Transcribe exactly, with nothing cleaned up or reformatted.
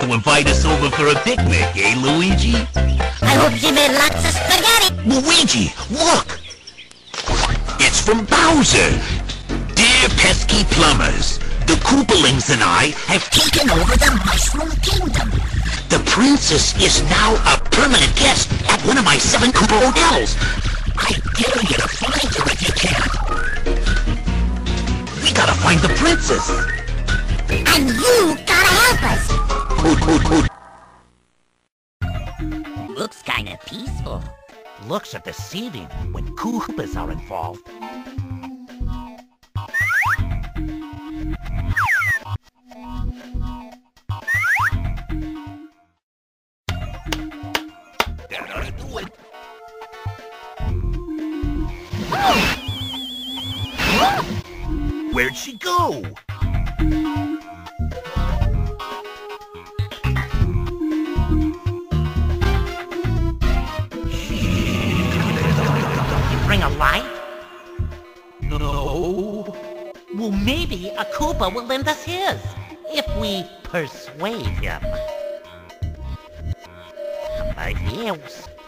to invite us over for a picnic, eh, Luigi? I hope she made lots of spaghetti. Luigi, look! It's from Bowser! Dear pesky plumbers, the Koopalings and I have taken over the Mushroom Kingdom. The princess is now a permanent guest at one of my seven Koopa hotels. I dare you to find her if you can. We gotta find the princess. And you gotta help us. Coot, coot, coot. Looks kinda peaceful. Looks are deceiving when Koopas are involved. That ought to do it. Where'd she go? Bring a light? No. Well, maybe a Koopa will lend us his, if we persuade him. Right here.